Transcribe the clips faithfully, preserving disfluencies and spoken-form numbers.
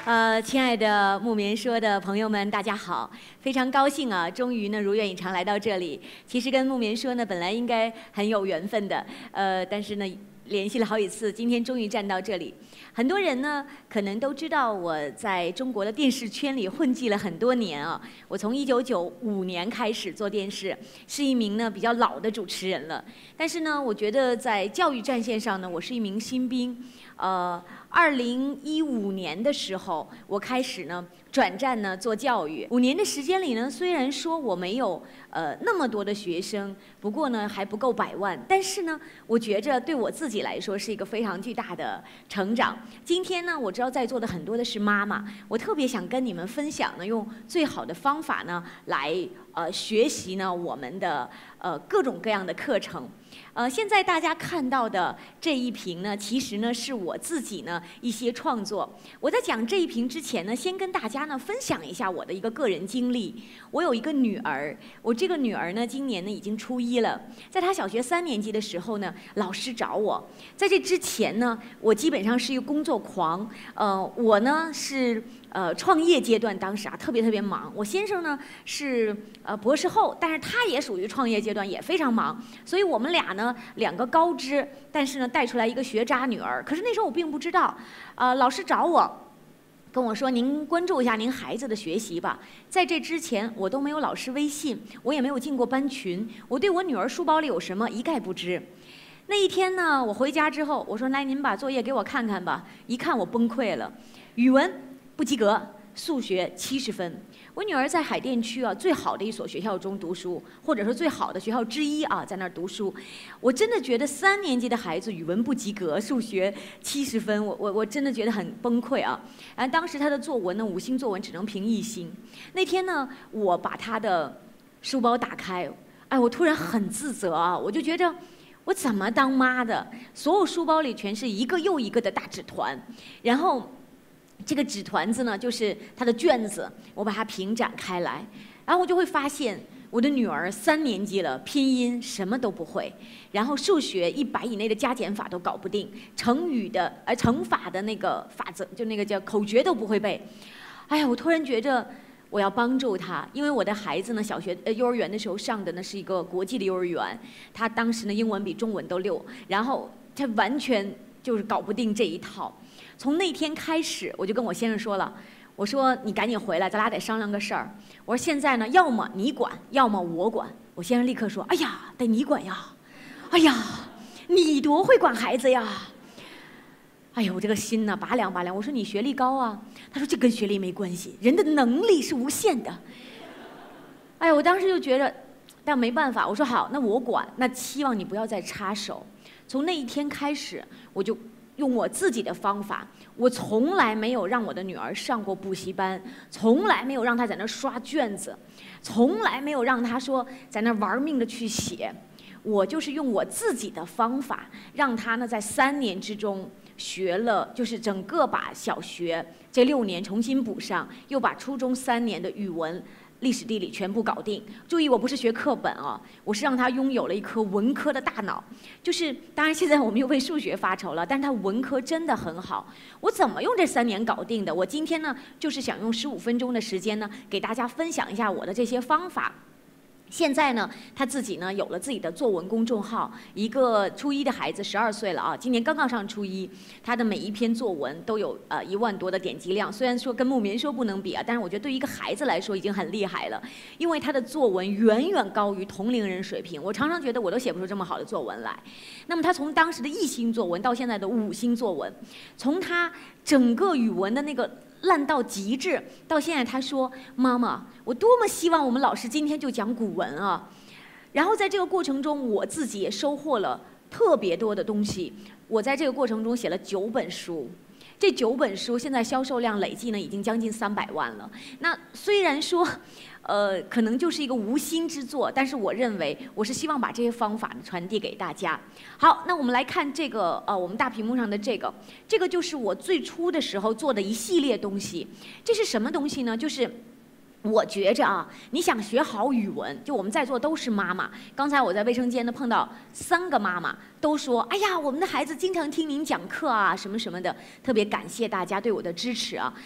呃，亲爱的木棉说的朋友们，大家好！非常高兴啊，终于呢如愿以偿来到这里。其实跟木棉说呢，本来应该很有缘分的，呃，但是呢联系了好几次，今天终于站到这里。很多人呢可能都知道我在中国的电视圈里混迹了很多年啊。我从一九九五年开始做电视，是一名呢比较老的主持人了。但是呢，我觉得在教育战线上呢，我是一名新兵。呃，二零一五年的时候，我开始呢转战呢做教育。五年的时间里呢，虽然说我没有呃那么多的学生，不过呢还不够百万，但是呢，我觉着对我自己来说是一个非常巨大的成长。今天呢，我知道在座的很多的是妈妈，我特别想跟你们分享呢，用最好的方法呢来呃学习呢我们的呃各种各样的课程。呃，现在大家看到的这一屏呢，其实呢是我自己呢一些创作。我在讲这一屏之前呢，先跟大家呢分享一下我的一个个人经历。我有一个女儿，我这个女儿呢今年呢已经初一了。在她小学三年级的时候呢，老师找我。在这之前呢，我基本上是一个工作狂。呃，我呢是呃创业阶段，当时啊特别特别忙。我先生呢是呃博士后，但是他也属于创业阶段，也非常忙。所以我们俩呢。两个高知，但是呢带出来一个学渣女儿。可是那时候我并不知道，呃，老师找我，跟我说您关注一下您孩子的学习吧。在这之前我都没有老师微信，我也没有进过班群，我对我女儿书包里有什么一概不知。那一天呢，我回家之后，我说来您把作业给我看看吧。一看我崩溃了，语文不及格，数学七十分。我女儿在海淀区啊最好的一所学校中读书，或者说最好的学校之一啊，在那儿读书。我真的觉得三年级的孩子语文不及格，数学七十分，我我我真的觉得很崩溃啊！然后当时她的作文呢，五星作文只能评一星。那天呢，我把她的书包打开，哎，我突然很自责啊，我就觉着我怎么当妈的？所有书包里全是一个又一个的大纸团，然后。这个纸团子呢，就是她的卷子，我把它平展开来，然后我就会发现，我的女儿三年级了，拼音什么都不会，然后数学一百以内的加减法都搞不定，成语的呃乘法的那个法则，就那个叫口诀都不会背。哎呀，我突然觉着我要帮助她，因为我的孩子呢，小学呃幼儿园的时候上的呢是一个国际的幼儿园，他当时呢英文比中文都溜，然后他完全就是搞不定这一套。从那天开始，我就跟我先生说了，我说你赶紧回来，咱俩得商量个事儿。我说现在呢，要么你管，要么我管。我先生立刻说，哎呀，得你管呀，哎呀，你多会管孩子呀。哎呀，我这个心呢拔凉拔凉。我说你学历高啊，他说这跟学历没关系，人的能力是无限的。哎呀，我当时就觉着，但没办法，我说好，那我管，那希望你不要再插手。从那一天开始，我就。用我自己的方法，我从来没有让我的女儿上过补习班，从来没有让她在那刷卷子，从来没有让她说在那玩命的去写。我就是用我自己的方法，让她呢在三年之中学了，就是整个把小学这六年重新补上，又把初中三年的语文。历史地理全部搞定。注意，我不是学课本啊，我是让他拥有了一颗文科的大脑。就是，当然现在我们又为数学发愁了，但是他文科真的很好。我怎么用这三年搞定的？我今天呢，就是想用十五分钟的时间呢，给大家分享一下我的这些方法。现在呢，他自己呢有了自己的作文公众号，一个初一的孩子，十二岁了啊，今年刚刚上初一，他的每一篇作文都有呃一万多的点击量。虽然说跟木棉说不能比啊，但是我觉得对于一个孩子来说已经很厉害了，因为他的作文远远高于同龄人水平。我常常觉得我都写不出这么好的作文来。那么他从当时的一星作文到现在的五星作文，从他整个语文的那个。烂到极致，到现在他说：“妈妈，我多么希望我们老师今天就讲古文啊！”然后在这个过程中，我自己也收获了特别多的东西。我在这个过程中写了九本书，这九本书现在销售量累计呢已经将近三百万了。那虽然说，呃，可能就是一个无心之作，但是我认为我是希望把这些方法呢传递给大家。好，那我们来看这个呃，我们大屏幕上的这个，这个就是我最初的时候做的一系列东西。这是什么东西呢？就是我觉着啊，你想学好语文，就我们在座都是妈妈。刚才我在卫生间呢碰到三个妈妈，都说：“哎呀，我们的孩子经常听您讲课啊，什么什么的。”特别感谢大家对我的支持啊。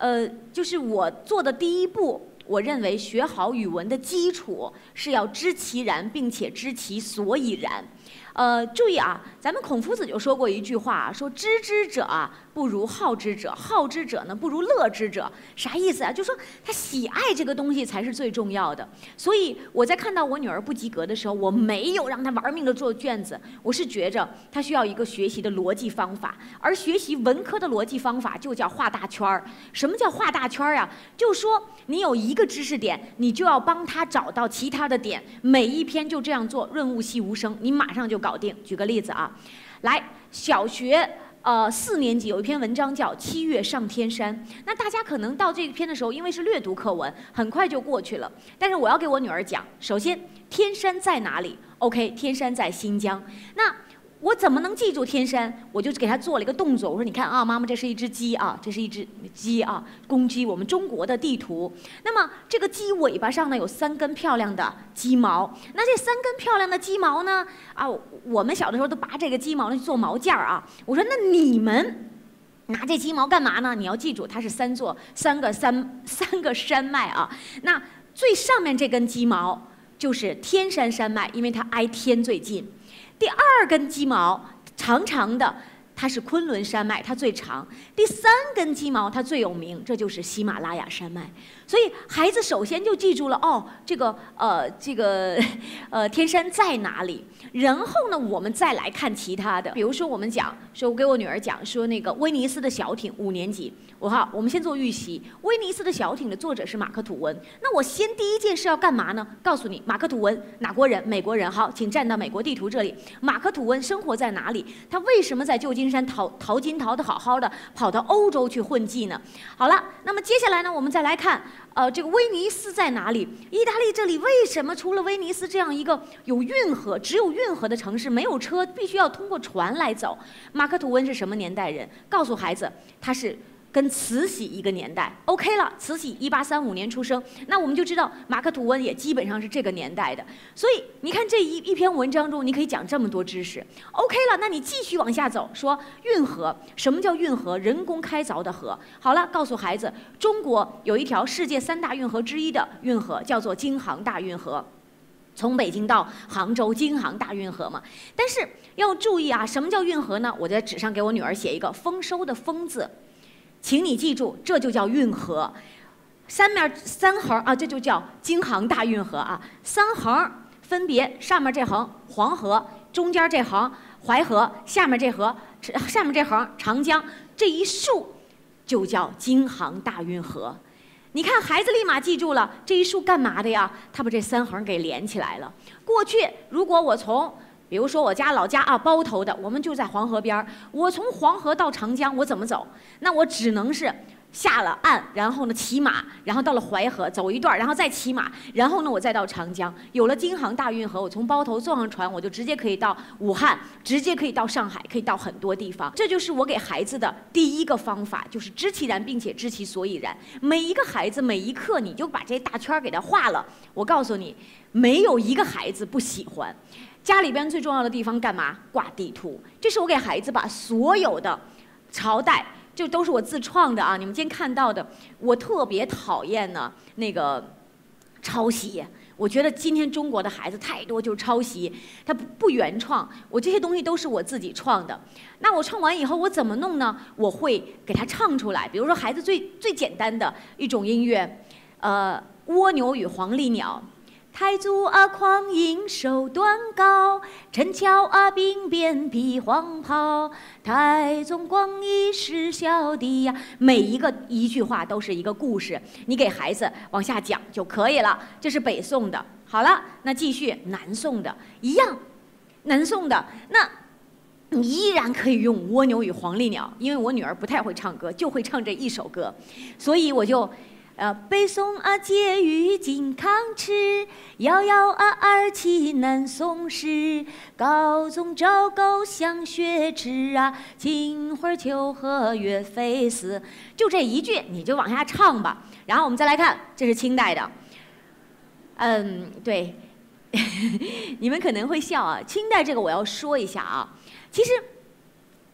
呃，就是我做的第一步。 我认为学好语文的基础是要知其然，并且知其所以然。呃，注意啊，咱们孔夫子就说过一句话，说知之者啊不如好之者，好之者呢不如乐之者。啥意思啊？就说他喜爱这个东西才是最重要的。所以我在看到我女儿不及格的时候，我没有让她玩命的做卷子，我是觉着她需要一个学习的逻辑方法，而学习文科的逻辑方法就叫画大圈儿。什么叫画大圈儿啊？就说你有一个知识点，你就要帮他找到其他的点，每一篇就这样做，润物细无声，你马上就搞定。举个例子啊，来，小学呃四年级有一篇文章叫《七月上天山》，那大家可能到这一篇的时候，因为是略读课文，很快就过去了。但是我要给我女儿讲，首先天山在哪里 ？OK， 天山在新疆。那 我怎么能记住天山？我就给他做了一个动作，我说：“你看啊，妈妈，这是一只鸡啊，这是一只鸡啊，公鸡。我们中国的地图。那么这个鸡尾巴上呢有三根漂亮的鸡毛。那这三根漂亮的鸡毛呢，啊，我们小的时候都拔这个鸡毛去做毛件儿啊。我说那你们拿这鸡毛干嘛呢？你要记住，它是三座三个山三个山脉啊。那最上面这根鸡毛就是天山山脉，因为它挨天最近。 第二根鸡毛长长的，它是昆仑山脉，它最长。第三根鸡毛它最有名，这就是喜马拉雅山脉。所以孩子首先就记住了哦，这个呃这个呃天山在哪里？然后呢，我们再来看其他的，比如说我们讲说，我给我女儿讲说那个威尼斯的小艇，五年级。 我哈，我们先做预习。威尼斯的小艇的作者是马克吐温。那我先第一件事要干嘛呢？告诉你，马克吐温哪国人？美国人。好，请站到美国地图这里。马克吐温生活在哪里？他为什么在旧金山淘淘金淘得好好的，跑到欧洲去混迹呢？好了，那么接下来呢，我们再来看，呃，这个威尼斯在哪里？意大利这里为什么除了威尼斯这样一个有运河、只有运河的城市，没有车，必须要通过船来走？马克吐温是什么年代人？告诉孩子，他是 跟慈禧一个年代 ，OK 了。慈禧一八三五年出生，那我们就知道马克吐温也基本上是这个年代的。所以你看这一一篇文章中，你可以讲这么多知识 ，OK 了。那你继续往下走，说运河，什么叫运河？人工开凿的河。好了，告诉孩子，中国有一条世界三大运河之一的运河，叫做京杭大运河。 从北京到杭州，京杭大运河嘛。但是要注意啊，什么叫运河呢？我在纸上给我女儿写一个丰收的“丰”字，请你记住，这就叫运河。三面三横啊，这就叫京杭大运河啊。三横分别，上面这横黄河，中间这横淮河，下面这河下面这横长江，这一竖就叫京杭大运河。 你看，孩子立马记住了这一竖干嘛的呀？他把这三横给连起来了。过去，如果我从，比如说我家老家啊，包头的，我们就在黄河边儿。我从黄河到长江，我怎么走？那我只能是下了岸，然后呢骑马，然后到了淮河走一段，然后再骑马，然后呢我再到长江。有了京杭大运河，我从包头坐上船，我就直接可以到武汉，直接可以到上海，可以到很多地方。这就是我给孩子的第一个方法，就是知其然，并且知其所以然。每一个孩子每一课，你就把这大圈给他画了。我告诉你，没有一个孩子不喜欢。家里边最重要的地方干嘛？挂地图。这是我给孩子把所有的朝代。 就都是我自创的啊！你们今天看到的，我特别讨厌呢那个抄袭。我觉得今天中国的孩子太多就是抄袭，他不不原创。我这些东西都是我自己创的。那我创完以后我怎么弄呢？我会给他唱出来。比如说孩子最最简单的一种音乐，呃，蜗牛与黄鹂鸟。 太祖啊，狂鹰手端高；陈桥啊，兵变披黄袍。太宗广义是小弟呀。每一个一句话都是一个故事，你给孩子往下讲就可以了。这是北宋的。好了，那继续南宋的一样，南宋的那。 你依然可以用《蜗牛与黄鹂鸟》，因为我女儿不太会唱歌，就会唱这一首歌，所以我就。 呃，北宋啊，解语靖康耻，遥遥啊，二七南宋时。高宗赵构想学之啊，秦桧求和岳飞死。就这一句，你就往下唱吧。然后我们再来看，这是清代的。嗯，对，你们可能会笑啊。清代这个我要说一下啊，其实。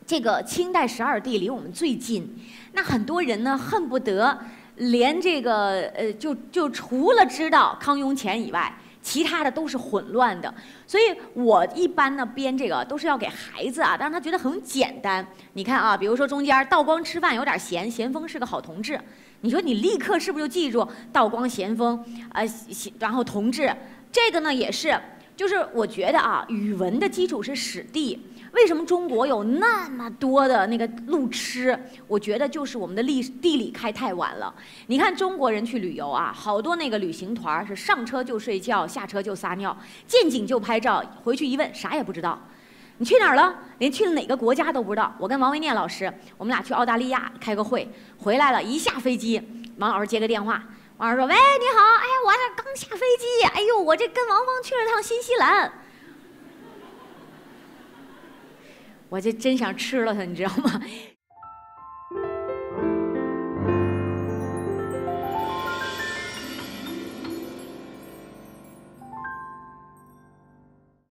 这个清代十二地离我们最近，那很多人呢恨不得连这个呃，就就除了知道康雍乾以外，其他的都是混乱的。所以我一般呢编这个都是要给孩子啊，让他觉得很简单。你看啊，比如说中间道光吃饭有点咸，咸丰是个好同志，你说你立刻是不是就记住道光、咸丰，呃，然后同志，这个呢也是，就是我觉得啊，语文的基础是史地。为什么中国有那么多的那个路痴？我觉得就是我们的历地理开太晚了。你看中国人去旅游啊，好多那个旅行团是上车就睡觉，下车就撒尿，见景就拍照，回去一问啥也不知道。你去哪儿了？连去了哪个国家都不知道。我跟王维念老师，我们俩去澳大利亚开个会，回来了，一下飞机，王老师接个电话，王老师说：“喂，你好，哎呀，我这刚下飞机，哎呦，我这跟王芳去了趟新西兰。”我这真想吃了他，你知道吗？